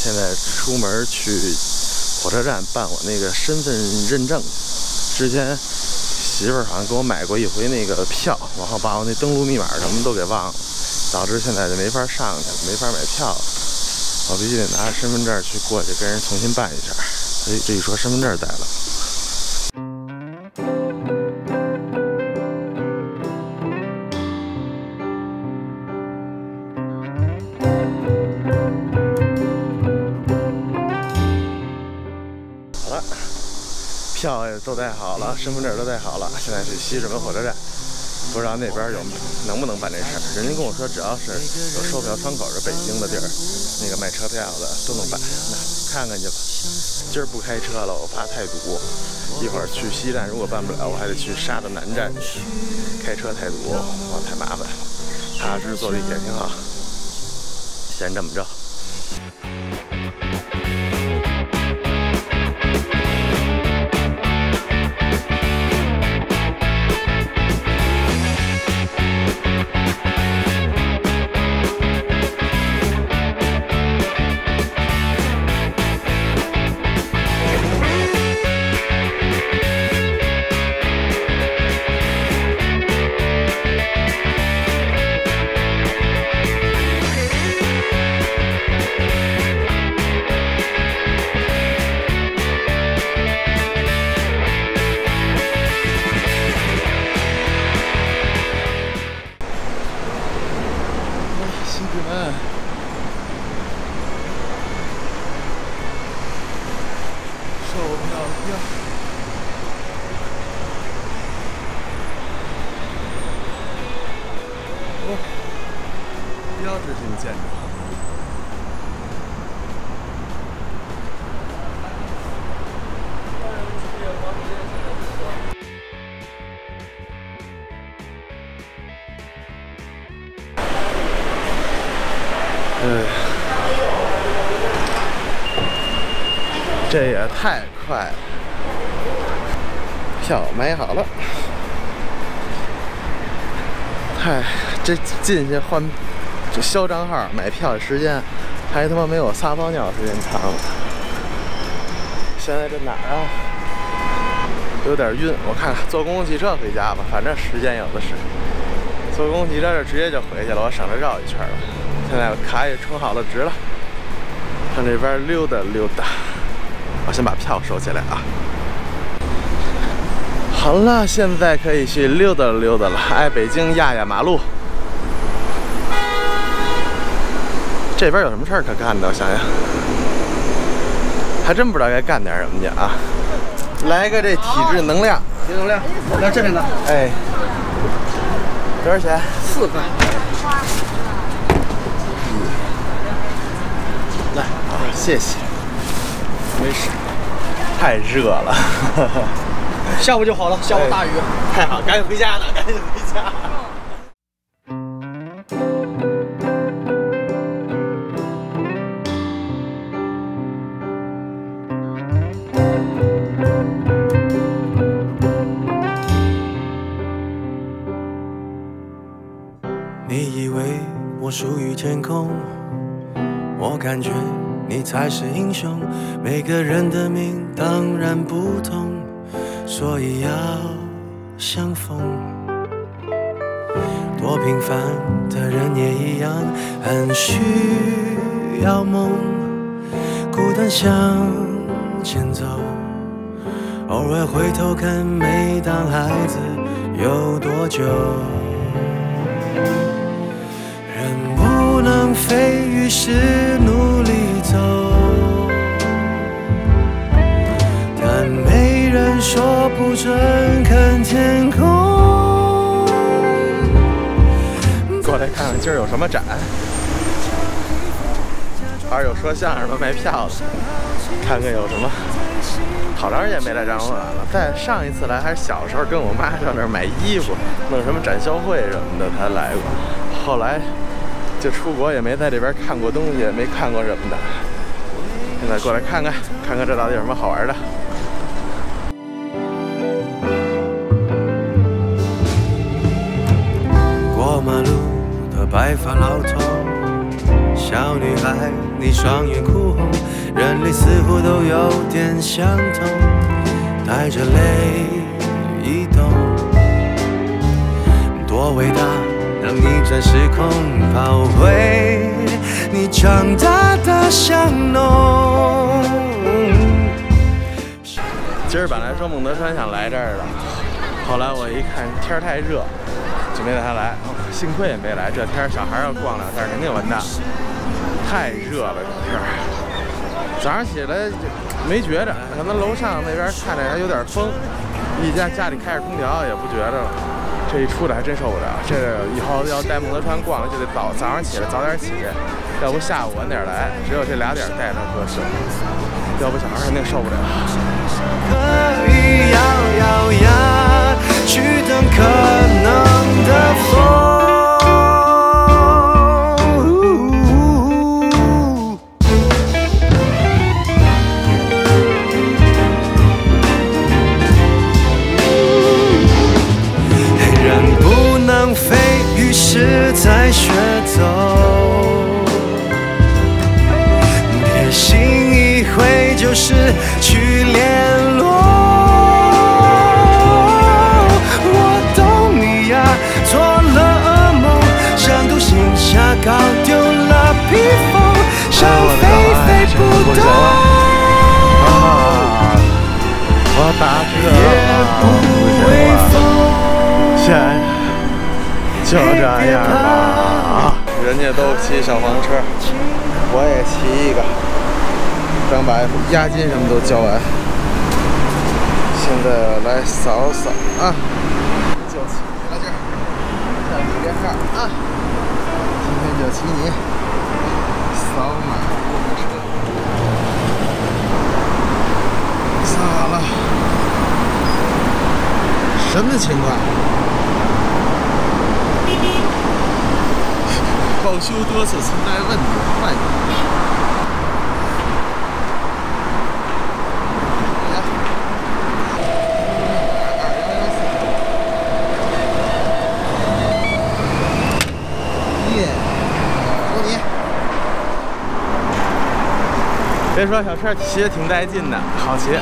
现在出门去火车站办我那个身份认证。之前媳妇儿好像给我买过一回那个票，然后把我那登录密码什么都给忘了，导致现在就没法上去，没法买票了。我必须得拿着身份证去过去跟人重新办一下。哎，这一说身份证带了。 票也都带好了，身份证都带好了，现在去西直门火车站，不知道那边能不能办这事儿。人家跟我说，只要是有售票窗口是北京的地儿，那个卖车票的都能办。那看看去吧。今儿不开车了，我怕太堵。一会儿去西站，如果办不了，我还得去沙的南站去。开车太堵，哇，太麻烦。踏踏实实坐地铁挺好。先这么着。 标志性建筑。这也太快了！票买好了，这进去换。 这销账号买票的时间，还他妈没有撒泡尿时间长。现在这哪儿啊？有点晕，我看看坐公共汽车回家吧，反正时间有的是。坐公共汽车这直接就回去了，我省着绕一圈了。现在卡也充好了值了，上这边溜达溜达。我先把票收起来啊。好了，现在可以去溜达溜达了。哎，北京压马路。 这边有什么事儿可干的？我想想，还真不知道该干点什么去啊！来个这体质能量， 体质能量，来这边的。 哎，多少钱 ？4块。 来，好，谢谢。没事，太热了。 下午就好了，下午大雨。 太好，赶紧回家了，赶紧回家。 你以为我属于天空，我感觉你才是英雄。每个人的命当然不同，所以要相逢。多平凡的人也一样，很需要梦，孤单向前走。偶尔回头看，没当孩子有多久。 人不能飞，于是努力走，但没人说不准看天空。 过来看看今儿有什么展，还是有说相声的卖票的，看看有什么。好长时间没来张文馆了，在上一次来还是小时候，跟我妈上那儿买衣服，弄什么展销会什么的，她来过。后来。 就出国也没在这边看过东西，也没看过什么的。现在过来看看，看看这到底有什么好玩的。 过马路的白发老头，小女孩你双眼哭红，人类似乎都有点相同，带着泪移动。多伟大，能逆转时空，跑回你长大的巷弄。 今儿本来说孟德川想来这儿的，后来我一看天儿太热，就没带他来。幸亏也没来，这天儿小孩要逛2天肯定完蛋，太热了这天儿。早上起来就没觉着，可能楼上那边看着还有点风，一家里开着空调也不觉着了。这一出来还真受不了，这以后要带孟德川逛了就得早上起来早点起，要不下午晚点来，只有这2点带他合适，要不小孩肯定受不了。 可以咬咬牙去等可能的风。人不能飞，于是才学走。别心一挥就是去联络。我懂你呀，做了噩梦，想独行侠搞丢了披风，想飞飞不动， 我打车也不微风。 现就这样吧，人家都骑小黄车，我也骑一个。刚把押金什么都交完，现在来扫扫啊，就骑你了这儿，让你边上啊，今天就骑你，扫码过车，扫好了，什么情况？报修多次存在问题，换一个。别说小车骑得挺带劲的，好骑。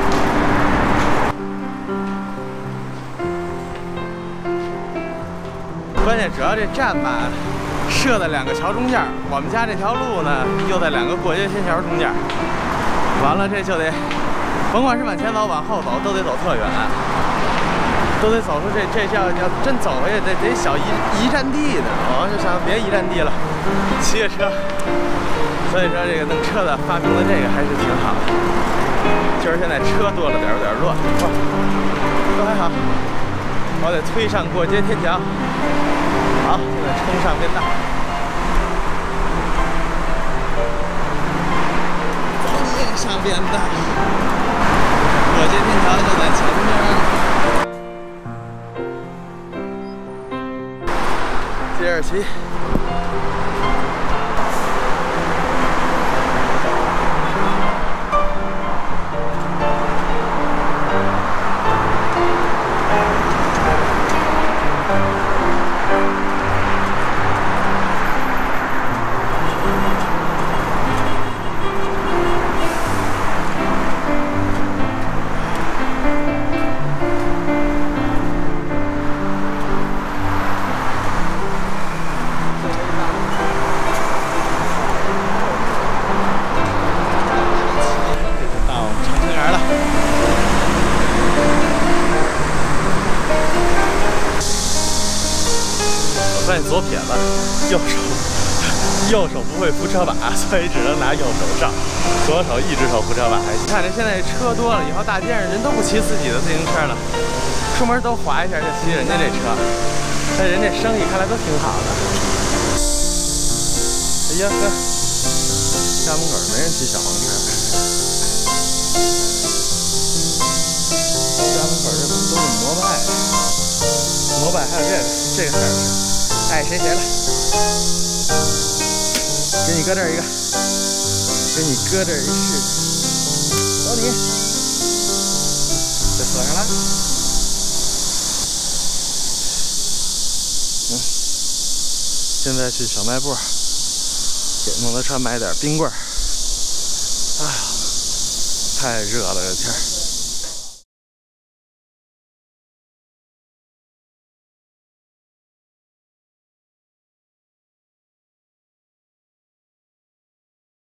关键主要这站吧，设在2个桥中间，我们家这条路呢又在2个过街天桥中间。完了这就得，甭管是往前走往后走，都得走特远，都得走出这要真走回去得小一站地的。我就想别1站地了，骑个车。所以说这个弄车的发明的这个还是挺好的，就是现在车多了点，有点乱，都还好。我得推上过街天桥，好，现在冲上变道，走你上变道，过街天桥就在前面，接着骑。左撇子，右手不会扶车把，所以只能拿右手上，左手一只手扶车把。你看这现在车多了，以后大街上人都不骑自己的自行车了，出门都滑一下就骑人家这车，那人家生意看来都挺好的。哎呀呵，家门口没人骑小黄车，家门口这都是摩拜，还有这个色儿是。爱谁谁了，给你搁这儿一个，给你搁这儿一试，走你，这锁上了，现在去小卖部给摩托车买点冰棍儿。哎呀，太热了这天儿。